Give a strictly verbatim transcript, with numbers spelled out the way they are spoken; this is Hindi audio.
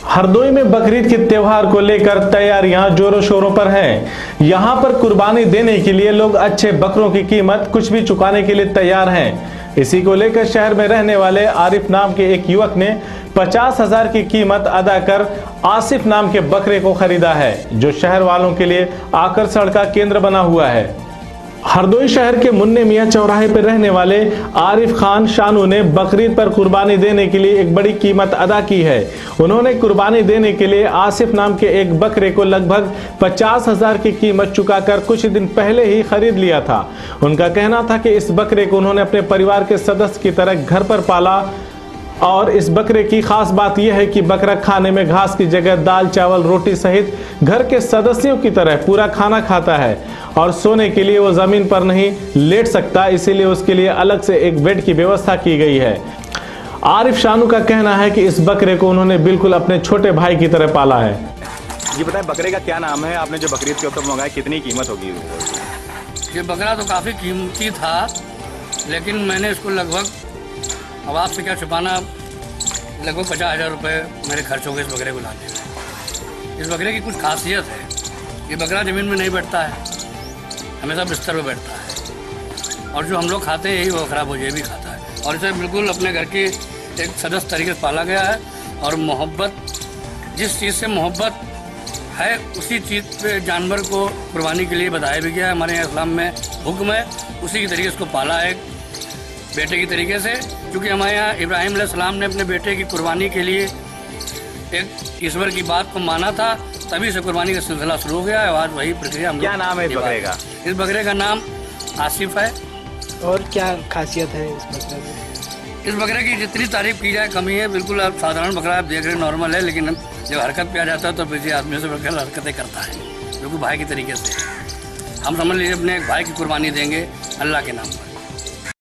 हरदोई में बकरीद के त्योहार को लेकर तैयारियां जोरों शोरों पर हैं। यहां पर कुर्बानी देने के लिए लोग अच्छे बकरों की कीमत कुछ भी चुकाने के लिए तैयार हैं। इसी को लेकर शहर में रहने वाले आरिफ नाम के एक युवक ने पचास हजार की कीमत अदा कर आसिफ नाम के बकरे को खरीदा है, जो शहर वालों के लिए आकर्षण का केंद्र बना हुआ है। हरदोई शहर के मुन्ने मियां चौराहे पर रहने वाले आरिफ खान शानू ने बकरीद पर कुर्बानी देने के लिए एक बड़ी कीमत अदा की है। उन्होंने कुर्बानी देने के लिए आसिफ नाम के एक बकरे को लगभग पचास हजार की कीमत चुकाकर कुछ दिन पहले ही खरीद लिया था। उनका कहना था कि इस बकरे को उन्होंने अपने परिवार के सदस्य की तरह घर पर पाला और इस बकरे की खास बात यह है कि बकरा खाने में घास की जगह दाल चावल रोटी सहित घर के सदस्यों की तरह पूरा खाना खाता है और सोने के लिए वो जमीन पर नहीं लेट सकता, इसीलिए उसके लिए अलग से एक बेड की व्यवस्था की गई है। आरिफ शानू का कहना है कि इस बकरे को उन्होंने बिल्कुल अपने छोटे भाई की तरह पाला है। ये बताएं, बकरे का क्या नाम है? आपने जो बकरीद के ऊपर मंगाया, कितनी कीमत होगी? ये बकरा तो काफ़ी कीमती था, लेकिन मैंने इसको लगभग, अब आपसे क्या छुपाना, लगभग पचास हज़ार रुपये मेरे खर्च हो गए इस बकरे को लाने में। इस बकरे की कुछ खासियत है, ये बकरा ज़मीन में नहीं बैठता है, हमेशा बिस्तर में बैठता है और जो हम लोग खाते हैं यही वो खराब हो जाए भी खाता है। और इसे बिल्कुल अपने घर के एक सदस्य तरीके से पाला गया है और मोहब्बत, जिस चीज़ से मोहब्बत है उसी चीज़ पे जानवर को कुर्बानी के लिए बताया भी गया है। हमारे यहाँ इस्लाम में हुक्म है, उसी की तरीके से उसको पाला है बेटे की तरीके से, क्योंकि हमारे यहाँ इब्राहिम अलैहिस्सलाम ने अपने बेटे की कुर्बानी के लिए एक ईश्वर की बात को माना था, तभी से कुर्बानी का सिलसिला शुरू हो गया है। आज वही प्रक्रिया हम। क्या नाम है इस बकरे का? इस बकरे का नाम आसिफ है। और क्या खासियत है इस बकरे में? इस बकरे की जितनी तारीफ की जाए कमी है। बिल्कुल आप साधारण बकरा आप देख रहे हैं, नॉर्मल है, लेकिन जब हरकत पे आ जाता है तो किसी आदमी से बकरा हरकतें करता है, जो कि भाई की तरीके से। हम समझ लीजिए अपने एक भाई की कुर्बानी देंगे अल्लाह के नाम पर।